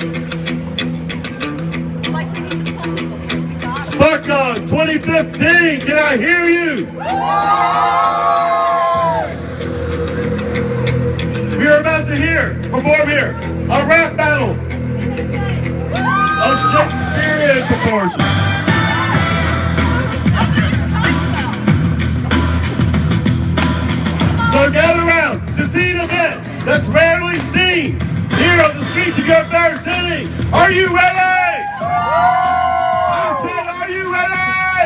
SPARKcon 2015, can I hear you? We are about to perform here, a rap battle of Shakespearean proportions. So gather around to see an event that's rarely seen here on the streets of your fair city. Are you ready? I said, are you ready?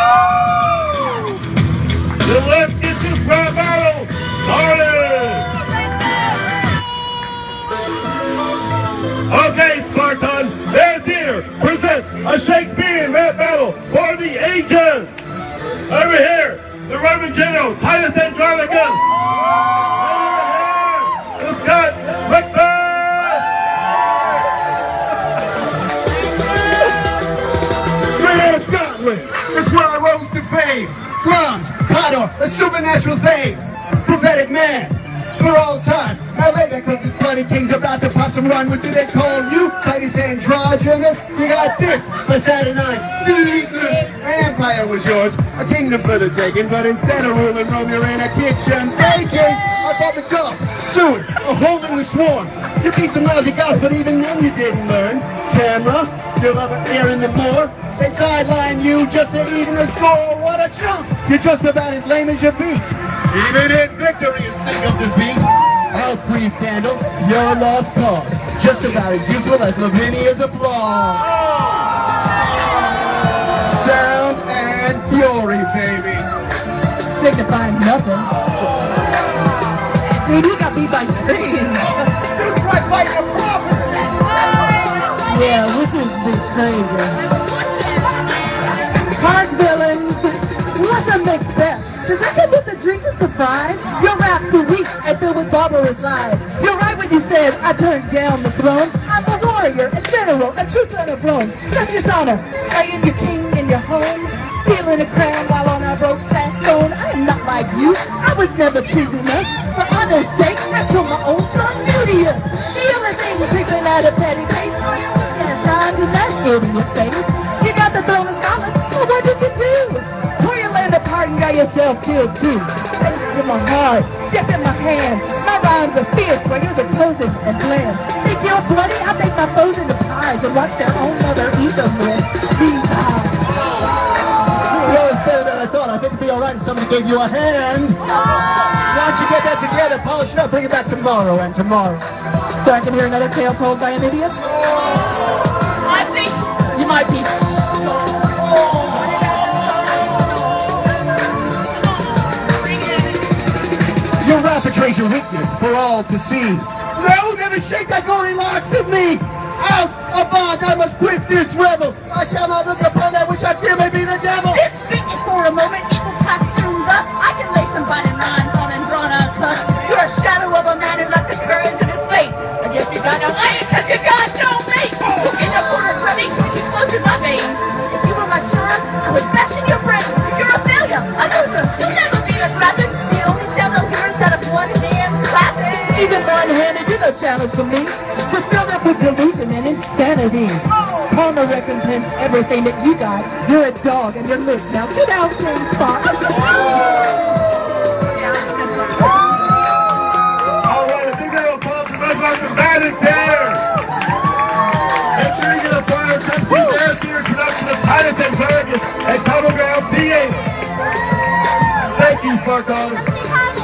Then let's get this rap battle started. Okay, SPARKcon, their theater presents a Shakespearean rap battle for the ages. Over here, the Roman general Titus Andronicus. Over here, the Scots Macbeth. Rare Scotland, it's where I rose to fame. Blum's, Potter, a supernatural thing. Prophetic man, for all time. Now lay back cause this bloody king's about to pop some run. What do they call you? Titus Andronicus? You got this for Saturday night. Empire was yours, a kingdom for the taking, but instead of ruling Rome, you're in a kitchen baking. I bought the dog, soon, a hole in the swarm. You beat some lousy gods, but even then you didn't learn. Tamra, your lover Eowyn the Moor, they sideline you just to even the score. What a chump! You're just about as lame as your beats. Even in victory, you stick up defeat. I'll pre-handle your lost cause, just about as useful as Lavinia's applause. Sound and fury, baby. Signifies nothing. Dude, you got beat by trees. It's like a prophecy. Yeah, which is crazy. Hard villains. What's a Macbeth? Does that come with a drinking surprise? Your rap's too weak and filled with barbarous lies. You're right when you said I turned down the throne. I'm a warrior, a general, a true son of Rome. Such dishonor, slaying your king in your home, stealing a crown while on a broke fast stone. I am not like you. I was never choosing us. For honor's sake, I killed my own son, Mudius. The only thing you're picking at a petty pace for your weekend times in that idiot face. You got the throne of Scotland, well what did you do? Tore your land apart and got yourself killed too. Face in my heart, death in my hand. My rhymes are fierce while yours are posing and bland. Think you're bloody? I make my foes into pies and watch their own mother eat them with these eyes. Well, it's better than I thought. I think it'd be alright if somebody gave you a hand. Why don't you get that together, polish it up, bring it back tomorrow and tomorrow. So I can hear another tale told by an idiot? I think you might be Your rap betrays your weakness for all to see. No, never shake that Goldilocks of me! Out of bonds, I must quit this rebel. I shall not look upon that which I fear may be the devil. This fit is for a moment, it will pass soon thus. I can lay some biting rhymes on Andronicus. You're a shadow of a man who lacks the courage of his fate. I guess you got no iron cause you got no mate. Look in the corner from me, you flows in my veins. If you were my child, I would bash in your brains. You're a failure, a loser, you'll never be the grappling. The only sound I'll hear is that of one hand clapping. even one-handed, you're no challenge for me. Just filled up with delusion and insanity. Karma recompense everything that you got. You're a dog and you're licked. Now get out, SPARK. Alright, I think that'll call for Red Rock and Bandits here. Make sure you get a flyer to come see their theater production of Titus Andronicus at Common Ground Theater. Thank you, SPARKcon.